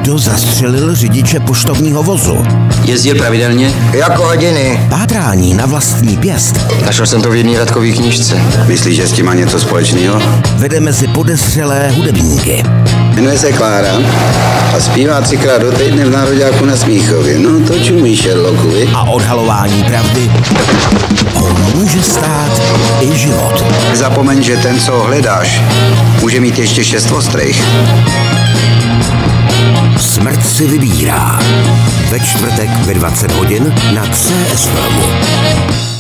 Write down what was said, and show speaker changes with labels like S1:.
S1: Kdo zastřelil řidiče poštovního vozu?
S2: Jezdil pravidelně?
S3: Jako hodiny.
S1: Pátrání na vlastní pěst.
S2: Našel jsem to v jedné Radkové knížce.
S4: Myslíš, že s tím má něco společného?
S1: Vede mezi podezřelé hudebníky.
S4: Jmenuje se Klára a zpívá 3krát do týdne v Nároďáku na Smíchově. No to čumí Sherlockovi.
S1: A odhalování pravdy ho může stát i život.
S4: Nezapomeň, že ten, co ho hledáš, může mít ještě 6 ostrých.
S1: Smrt si vybírá. Ve čtvrtek ve 20 hodin na CS Filmu.